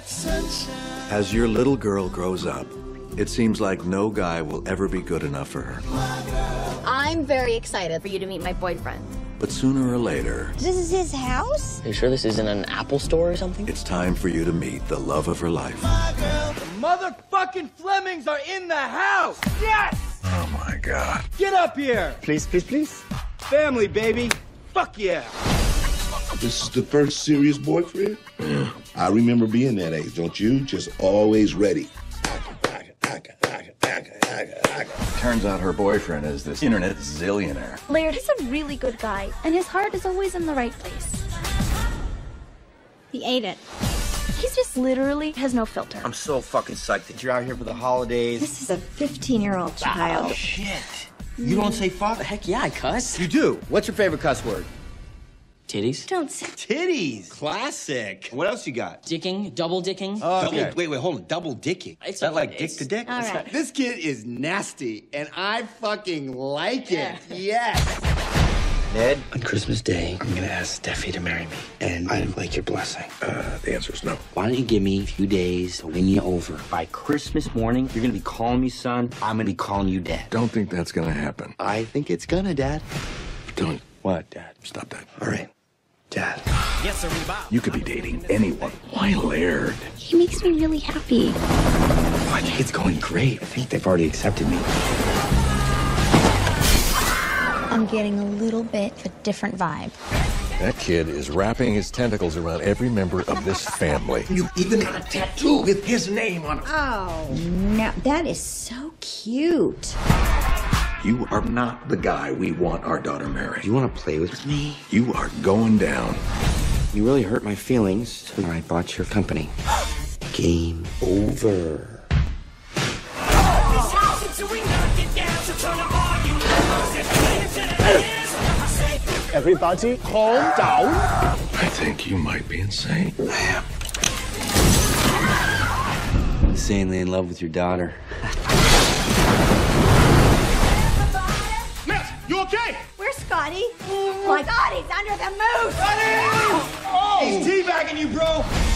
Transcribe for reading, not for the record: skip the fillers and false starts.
As your little girl grows up, it seems like no guy will ever be good enough for her. I'm very excited for you to meet my boyfriend. But sooner or later... This is his house? Are you sure this isn't an Apple store or something? It's time for you to meet the love of her life. The motherfucking Flemings are in the house! Yes! Oh my God. Get up here! Please, please, please. Family, baby. Fuck yeah! This is the first serious boyfriend? Yeah. I remember being that age, don't you? Just always ready. Turns out her boyfriend is this internet zillionaire. Laird is a really good guy, and his heart is always in the right place. He ate it. He's just literally has no filter. I'm so fucking psyched that you're out here for the holidays. This is a 15-year-old child. Oh, shit. You don't say fuck? Heck yeah, I cuss. You do. What's your favorite cuss word? Titties. Don't say. Titties. Classic. What else you got? Dicking, double dicking. Oh, okay. Wait, hold on. Double dicking. It's Is that okay. like dick to dick? All right. This kid is nasty, and I fucking like it. Yes. Ned, on Christmas Day, I'm gonna ask Steffi to marry me. And I'd like your blessing. The answer is no. Why don't you give me a few days to win you over? By Christmas morning, you're gonna be calling me son. I'm gonna be calling you dad. Don't think that's gonna happen. I think it's gonna, Dad. Don't. What, Dad? Stop that. All right, Dad. You could be dating anyone. Why Laird? He makes me really happy. I think it's going great. I think they've already accepted me. I'm getting a little bit of a different vibe. That kid is wrapping his tentacles around every member of this family. You even got a tattoo with his name on it. Oh, no. That is so cute. You are not the guy we want our daughter marrying. You want to play with me? You are going down. You really hurt my feelings when I bought your company. Game over. Everybody, calm down. I think you might be insane. I am. Insanely in love with your daughter. Miss, you okay? Where's Scotty? My God, he's under the moose. He's teabagging you, bro.